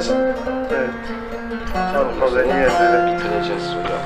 Evet. Avrupa ve diğerleri bitireceğiz hocam.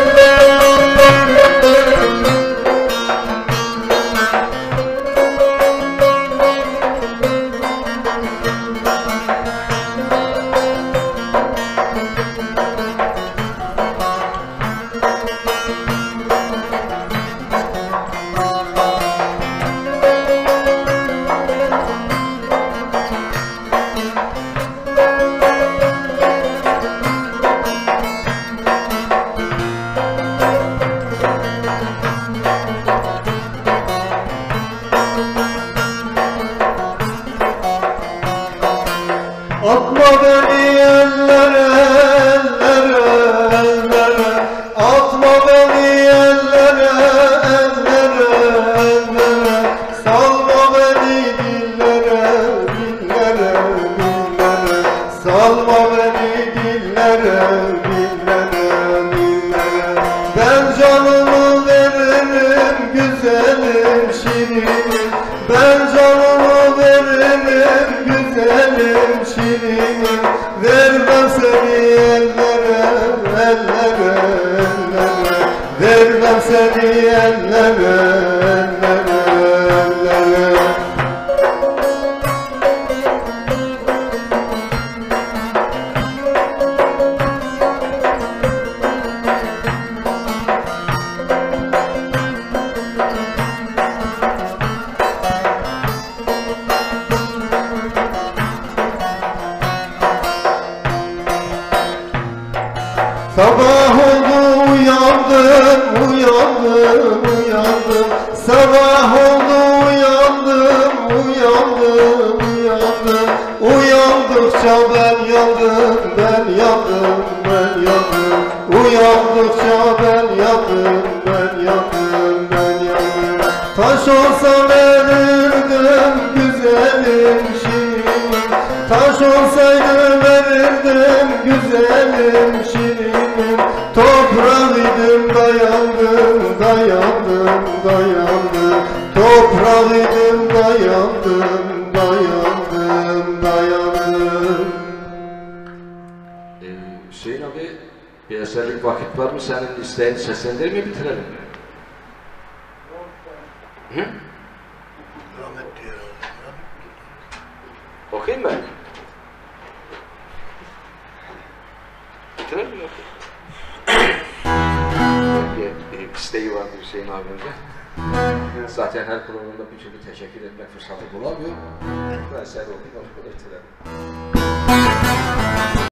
Atma beni ellere, ellere, ellere. Atma beni ellere, ellere, ellere. Salma beni dillere, dillere, dillere. Salma beni dillere, dillere, dillere. Ben canımı veririm güzelim şirinim. Ben canımı veririm güzelim şirinim. Vermem seni ellere, ellere, ellere. Vermem seni ellere, ellere, ellere. Sabah oldu uyandım, uyandım, uyandım. Sabah oldu uyandım, uyandım, uyandım. Uyandıkça ben yandım, ben yandım, ben yandım. Uyandıkça ben yandım, ben yandım, ben yandım. Taş olsa verirdim güzelim şirinim. Taş olsaydı verirdim güzelim şirinim. Toprağıydım dayandım, dayandım, dayandım. Toprağıydım dayandım, dayandım, dayandım. Hüseyin abi, bir eserlik vakit var mı? Senin isteğin seslendir mi bitirelim? Hı? rahmet diyor. Okuyayım mı? Bitirelim mi? Bir isteği vardı Hüseyin abimde. Zaten her programda bir türlü teşekkür etmek fırsatı bulamıyor. Bu eser oldu, onu bitirelim.